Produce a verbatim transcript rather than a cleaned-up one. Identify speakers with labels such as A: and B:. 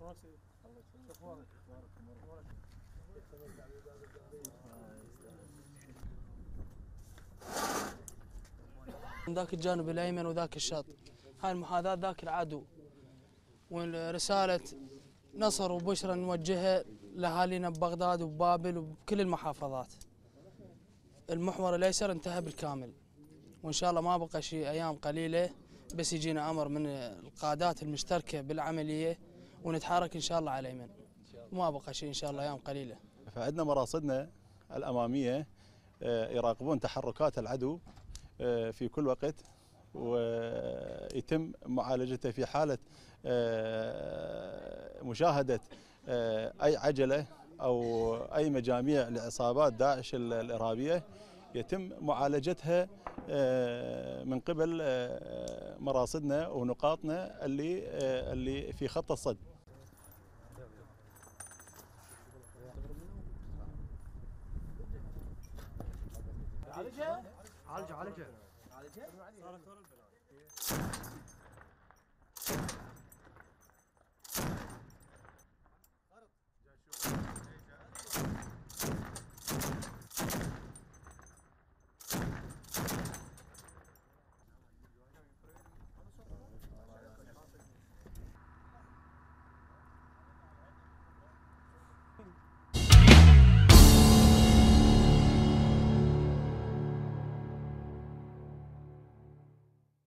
A: ذاك الجانب الايمن وذاك الشط، هاي المحاذاة ذاك العدو، ورسالة نصر وبشرى نوجهها لاهالينا ببغداد وببابل وبكل المحافظات. المحور الايسر انتهى بالكامل، وان شاء الله ما بقى شيء، ايام قليله بس يجينا امر من القادات المشتركه بالعمليه ونتحرك ان شاء الله على اليمن، وما بقى شيء ان شاء الله، ايام قليله.
B: فعندنا مراصدنا الاماميه يراقبون تحركات العدو في كل وقت، ويتم معالجته في حاله مشاهده اي عجله او اي مجاميع لعصابات داعش الارهابيه، يتم معالجتها من قبل مراصدنا ونقاطنا اللي اللي في خط الصد.
C: عالجها عالجها عالجها